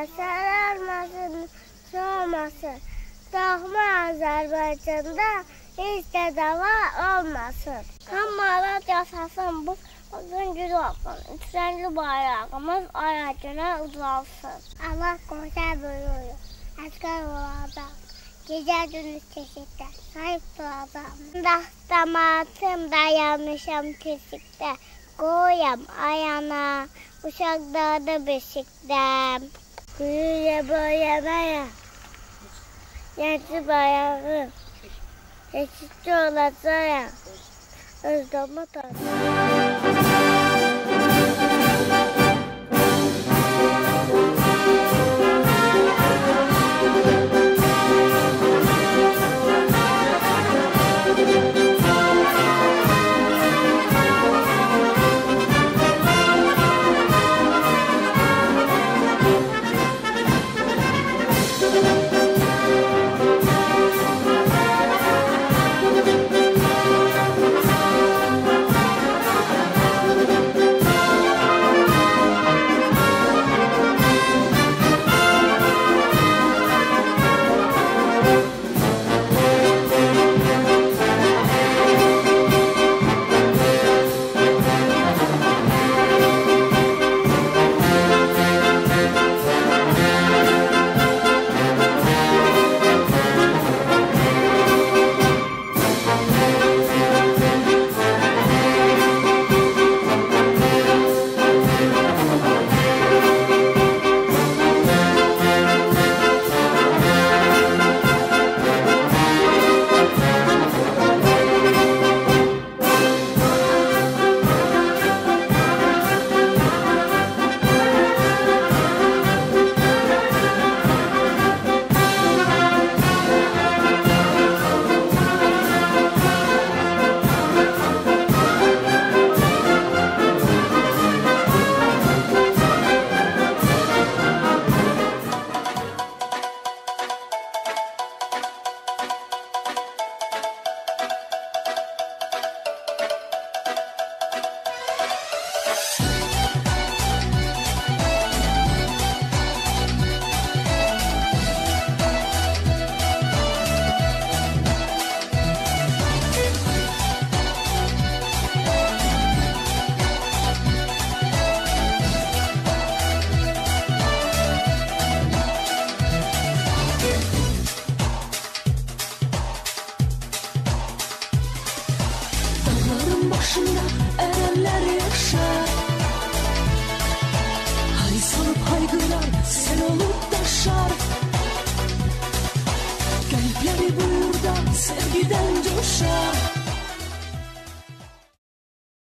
sararmasın, soğumasın. Doğma Azərbaycanda heç də dava olmasın. Hammalar yaşasın, bu gün gün olsun. Üç rəngli bayrağımız ayacına uzalsın. Allah qoca buyuruyor, əskər olacaq. Gecə gündüz kesikdə, sahib duracaq. Dastamatım dayanmışam kesikdə. Qoyam ayana, uşaqlarda beşikdə. Gülüyə boyamaya, gençli bayağı. Eşitçi olacaq, özləmə tanrı. Başında erenler yaşar. Hay salıp haygırar, sen olup taşar. Kalpleri burada sevgiden coşar.